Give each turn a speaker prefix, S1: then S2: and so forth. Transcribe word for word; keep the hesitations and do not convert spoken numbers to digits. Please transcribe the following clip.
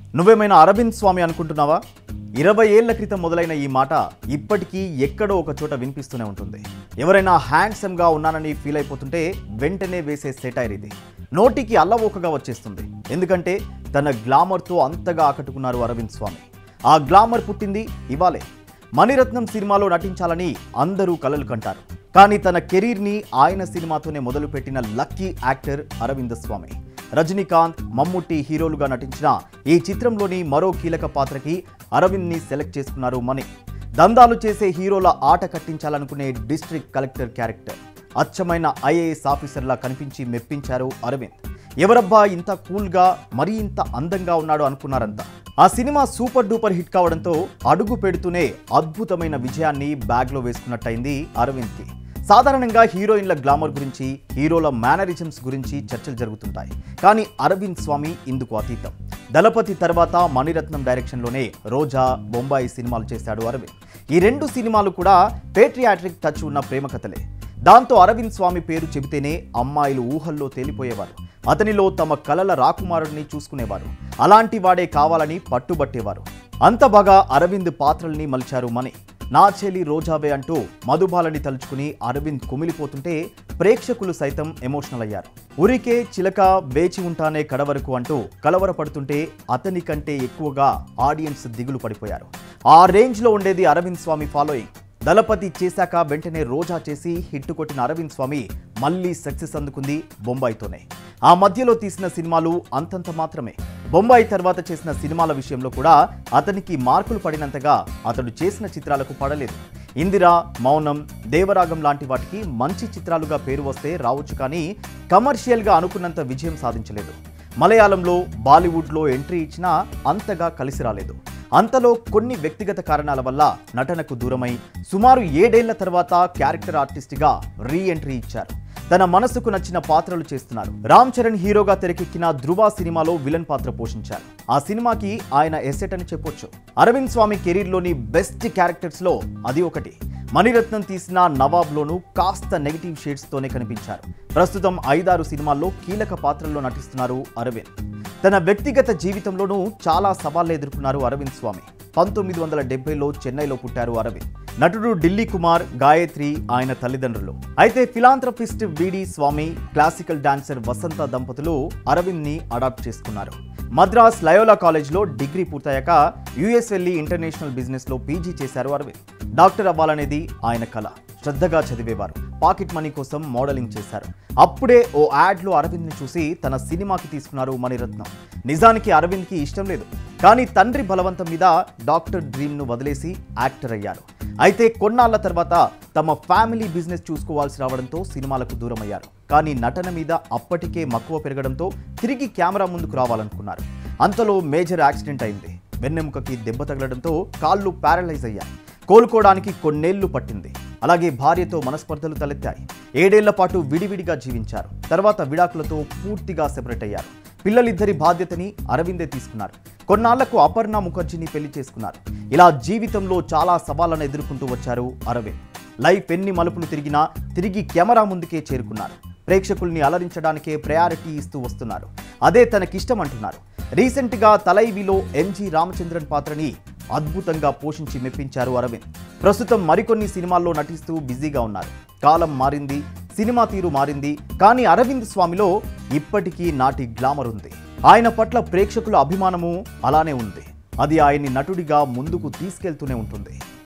S1: నువ్వేమైనా అరవింద్ స్వామి అనుకుంటున్నావా? ఇరవై ఏళ్ల క్రితం మొదలైన ఈ మాట ఇప్పటికీ ఎక్కడో ఒక చోట వినిపిస్తూనే ఉంటుంది. ఎవరైనా హ్యాండ్సమ్ గా ఉన్నానని ఫీల్ అయిపోతుంటే వెంటనే వేసే సెటైర్ ఇది. నోటికి అల్లవోకగా వచ్చేస్తుంది. ఎందుకంటే తన గ్లామర్ తో అంతగా ఆకట్టుకున్నారు అరవింద్ స్వామి. ఆ గ్లామర్ పుట్టింది ఇవాళే. మణిరత్నం సినిమాలో నటించాలని అందరూ కలలు కంటారు. కానీ తన కెరీర్ ని ఆయన సినిమాతోనే మొదలుపెట్టిన లక్కీ యాక్టర్ అరవింద్ స్వామి. రజనీకాంత్, మమ్ముట్టి హీరోలుగా నటించిన ఈ చిత్రంలోని మరో కీలక పాత్రకి అరవింద్ ని సెలెక్ట్ చేసుకున్నారు మణి. దందాలు చేసే హీరోల ఆట కట్టించాలనుకునే డిస్ట్రిక్ట్ కలెక్టర్ క్యారెక్టర్. అచ్చమైన ఐఏఎస్ ఆఫీసర్లా కనిపించి మెప్పించారు అరవింద్. ఎవరబ్బా ఇంత కూల్గా మరీ ఇంత అందంగా ఉన్నాడు అనుకున్నారంతా. ఆ సినిమా సూపర్ డూపర్ హిట్ కావడంతో అడుగు పెడుతూనే అద్భుతమైన విజయాన్ని బ్యాగ్లో వేసుకున్నట్టయింది అరవింద్కి. సాధారణంగా హీరోయిన్ల గ్లామర్ గురించి, హీరోల మేనరిజమ్స్ గురించి చర్చలు జరుగుతుంటాయి. కానీ అరవింద్ స్వామి ఇందుకు అతీతం. దళపతి తర్వాత మణిరత్నం డైరెక్షన్లోనే రోజా, బొంబాయి సినిమాలు చేశాడు అరవింద్. ఈ రెండు సినిమాలు కూడా పేట్రియాట్రిక్ టచ్ ఉన్న ప్రేమ కథలే. దాంతో అరవింద్ స్వామి పేరు చెబితేనే అమ్మాయిలు ఊహల్లో తేలిపోయేవారు. అతనిలో తమ కలల రాకుమారుడిని చూసుకునేవారు. అలాంటి వాడే కావాలని పట్టుబట్టేవారు. అంత బాగా అరవింద్ పాత్రల్ని మలిచారు మణి. నా చెలి రోజావే అంటూ మధుబాలని తలుచుకుని అరవింద్ కుమిలిపోతుంటే ప్రేక్షకులు సైతం ఎమోషనల్ అయ్యారు. ఉరికే చిలక వేచి ఉంటానే కడవరకు అంటూ కలవరపడుతుంటే అతని కంటే ఎక్కువగా ఆడియన్స్ దిగులు పడిపోయారు. ఆ రేంజ్లో ఉండేది అరవింద్ స్వామి ఫాలోయింగ్. దళపతి చేశాక వెంటనే రోజా చేసి హిట్ కొట్టిన అరవింద్ స్వామి మళ్ళీ సక్సెస్ అందుకుంది బొంబాయితోనే. ఆ మధ్యలో తీసిన సినిమాలు అంతంత మాత్రమే. బొంబాయి తర్వాత చేసిన సినిమాల విషయంలో కూడా అతనికి మార్కులు పడినంతగా అతడు చేసిన చిత్రాలకు పడలేదు. ఇందిరా, మౌనం, దేవరాగం లాంటి వాటికి మంచి చిత్రాలుగా పేరు వస్తే రావచ్చు, కానీ కమర్షియల్గా అనుకున్నంత విజయం సాధించలేదు. మలయాళంలో, బాలీవుడ్లో ఎంట్రీ ఇచ్చినా అంతగా కలిసి రాలేదు. అంతలో కొన్ని వ్యక్తిగత కారణాల వల్ల నటనకు దూరమై సుమారు ఏడేళ్ల తర్వాత క్యారెక్టర్ ఆర్టిస్ట్గా రీ ఎంట్రీ ఇచ్చారు. తన మనసుకు నచ్చిన పాత్రలు చేస్తున్నారు. రామ్ చరణ్ హీరోగా తెరకెక్కిన ధృవ సినిమాలో విలన్ పాత్ర పోషించారు. ఆ సినిమాకి ఆయన ఎసెట్ అని చెప్పొచ్చు. అరవింద్ స్వామి కెరీర్లోని బెస్ట్ క్యారెక్టర్స్ లో అది ఒకటి. మణిరత్నం తీసిన నవాబ్లోనూ కాస్త నెగిటివ్ షేడ్స్ తోనే కనిపించారు. ప్రస్తుతం ఐదారు సినిమాల్లో కీలక పాత్రల్లో నటిస్తున్నారు అరవింద్. తన వ్యక్తిగత జీవితంలోనూ చాలా సవాళ్లు ఎదుర్కొన్నారు అరవింద్ స్వామి. పంతొమ్మిది వందల డెబ్బైలో చెన్నైలో పుట్టారు అరవింద్. నటుడు ఢిల్లీ కుమార్, గాయత్రి ఆయన తల్లిదండ్రులు. అయితే ఫిలాంథ్రపిస్ట్ విడి స్వామి, క్లాసికల్ డాన్సర్ వసంత దంపతులు అరవింద్ ని అడాప్ట్ చేసుకున్నారు. మద్రాస్ లయోలా కాలేజ్లో డిగ్రీ పూర్తయ్యాక యుఎస్ వెళ్లి ఇంటర్నేషనల్ బిజినెస్ లో పీజీ చేశారు అరవింద్. డాక్టర్ అవ్వాలనేది ఆయన కల. శ్రద్ధగా చదివేవారు. పాకెట్ మనీ కోసం మోడలింగ్ చేశారు. అప్పుడే ఓ యాడ్లో అరవింద్ని చూసి తన సినిమాకి తీసుకున్నారు మణిరత్నం. నిజానికి అరవింద్కి ఇష్టం లేదు, కానీ తండ్రి బలవంతం మీద డాక్టర్ డ్రీమ్ను వదిలేసి యాక్టర్ అయ్యారు. అయితే కొన్నాళ్ల తర్వాత తమ ఫ్యామిలీ బిజినెస్ చూసుకోవాల్సి రావడంతో సినిమాలకు దూరం అయ్యారు. కానీ నటన మీద అప్పటికే మక్కువ పెరగడంతో తిరిగి కెమెరా ముందుకు రావాలనుకున్నారు. అంతలో మేజర్ యాక్సిడెంట్ అయింది. వెన్నెముకకి దెబ్బ తగలడంతో కాళ్ళు ప్యారలైజ్ అయ్యాయి. కోలుకోవడానికి కొన్నేళ్లు పట్టింది. అలాగే భార్యతో మనస్పర్ధలు తలెత్తాయి. ఏడేళ్ల పాటు విడివిడిగా జీవించారు. తర్వాత విడాకులతో పూర్తిగా సెపరేట్ అయ్యారు. పిల్లలిద్దరి బాధ్యతని అరవిందే తీసుకున్నారు. కొన్నాళ్లకు అపర్ణ ముఖర్జీని పెళ్లి చేసుకున్నారు. ఇలా జీవితంలో చాలా సవాళ్లను ఎదుర్కొంటూ వచ్చారు అరవింద్. లైఫ్ ఎన్ని మలుపులు తిరిగినా తిరిగి కెమెరా ముందుకే చేరుకున్నారు. ప్రేక్షకుల్ని అలరించడానికే ప్రయారిటీ ఇస్తూ వస్తున్నారు. అదే తనకిష్టం అంటున్నారు. రీసెంట్గా తలైవిలో ఎంజి రామచంద్రన్ పాత్రని అద్భుతంగా పోషించి మెప్పించారు అరవింద్. ప్రస్తుతం మరికొన్ని సినిమాల్లో నటిస్తూ బిజీగా ఉన్నారు. కాలం మారింది, సినిమా తీరు మారింది, కానీ అరవింద్ స్వామిలో ఇప్పటికీ నాటి గ్లామర్ ఉంది. ఆయన పట్ల ప్రేక్షకుల అభిమానము అలానే ఉంది. అది ఆయన్ని నటుడిగా ముందుకు తీసుకెళ్తూనే ఉంటుంది.